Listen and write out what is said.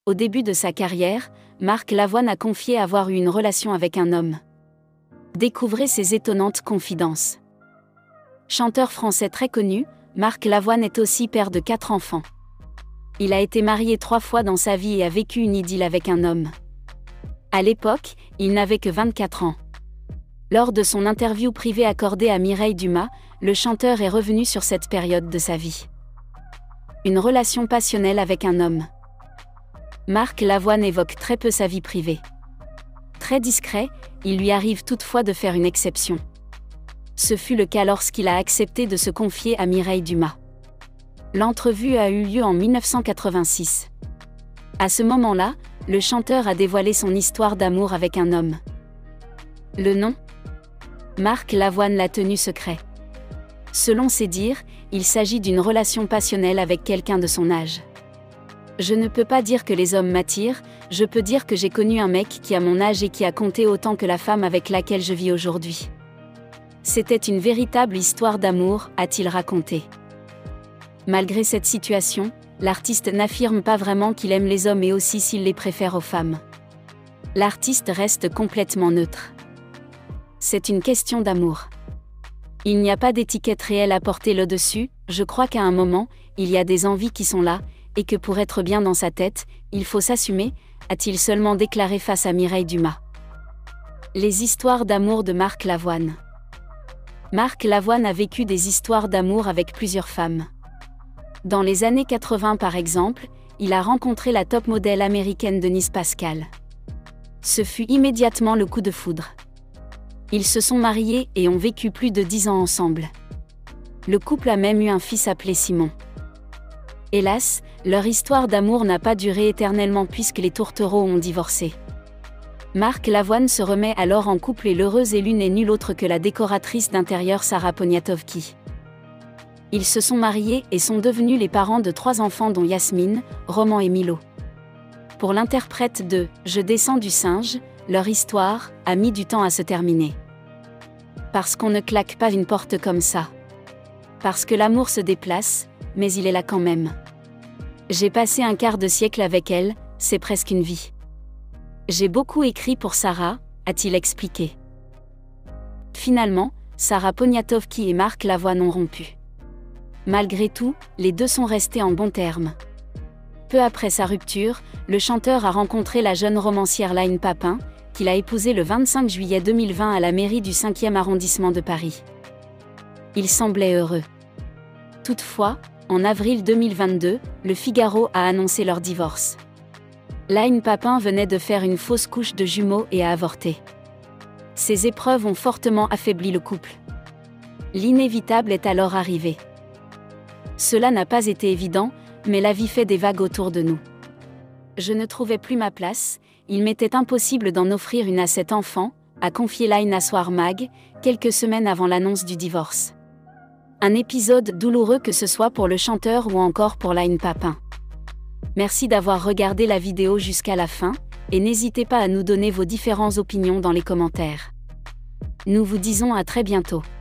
Au début de sa carrière, Marc Lavoine a confié avoir eu une relation avec un homme. Découvrez ses étonnantes confidences. Chanteur français très connu, Marc Lavoine est aussi père de 4 enfants. Il a été marié 3 fois dans sa vie et a vécu une idylle avec un homme. À l'époque, il n'avait que 24 ans. Lors de son interview privée accordée à Mireille Dumas, le chanteur est revenu sur cette période de sa vie. Une relation passionnelle avec un homme. Marc Lavoine évoque très peu sa vie privée. Très discret, il lui arrive toutefois de faire une exception. Ce fut le cas lorsqu'il a accepté de se confier à Mireille Dumas. L'entrevue a eu lieu en 1986. À ce moment-là, le chanteur a dévoilé son histoire d'amour avec un homme. Le nom ? Marc Lavoine l'a tenu secret. Selon ses dires, il s'agit d'une relation passionnelle avec quelqu'un de son âge. Je ne peux pas dire que les hommes m'attirent, je peux dire que j'ai connu un mec qui a mon âge et qui a compté autant que la femme avec laquelle je vis aujourd'hui. C'était une véritable histoire d'amour, a-t-il raconté. Malgré cette situation, l'artiste n'affirme pas vraiment qu'il aime les hommes et aussi s'il les préfère aux femmes. L'artiste reste complètement neutre. C'est une question d'amour. Il n'y a pas d'étiquette réelle à porter là-dessus, je crois qu'à un moment, il y a des envies qui sont là, et que pour être bien dans sa tête, il faut s'assumer, a-t-il seulement déclaré face à Mireille Dumas. Les histoires d'amour de Marc Lavoine. Marc Lavoine a vécu des histoires d'amour avec plusieurs femmes. Dans les années 80 par exemple, il a rencontré la top modèle américaine Denise Pascal. Ce fut immédiatement le coup de foudre. Ils se sont mariés et ont vécu plus de 10 ans ensemble. Le couple a même eu un fils appelé Simon. Hélas, leur histoire d'amour n'a pas duré éternellement puisque les tourtereaux ont divorcé. Marc Lavoine se remet alors en couple et l'heureuse élue n'est nulle autre que la décoratrice d'intérieur Sarah Poniatowski. Ils se sont mariés et sont devenus les parents de 3 enfants dont Yasmine, Roman et Milo. Pour l'interprète de « Je descends du singe », leur histoire a mis du temps à se terminer. Parce qu'on ne claque pas une porte comme ça. Parce que l'amour se déplace, mais il est là quand même. J'ai passé un quart de siècle avec elle, c'est presque une vie. J'ai beaucoup écrit pour Sarah, a-t-il expliqué. Finalement, Sarah Poniatowski et Marc Lavoine ont rompu. Malgré tout, les deux sont restés en bons termes. Peu après sa rupture, le chanteur a rencontré la jeune romancière Line Papin, qu'il a épousée le 25 juillet 2020 à la mairie du 5e arrondissement de Paris. Il semblait heureux. Toutefois, en avril 2022, Le Figaro a annoncé leur divorce. Line Papin venait de faire une fausse couche de jumeaux et a avorté. Ces épreuves ont fortement affaibli le couple. L'inévitable est alors arrivé. Cela n'a pas été évident, mais la vie fait des vagues autour de nous. Je ne trouvais plus ma place, il m'était impossible d'en offrir une à cet enfant, a confié Line à Soir Mag, quelques semaines avant l'annonce du divorce. Un épisode douloureux que ce soit pour le chanteur ou encore pour Line Papin. Merci d'avoir regardé la vidéo jusqu'à la fin, et n'hésitez pas à nous donner vos différentes opinions dans les commentaires. Nous vous disons à très bientôt.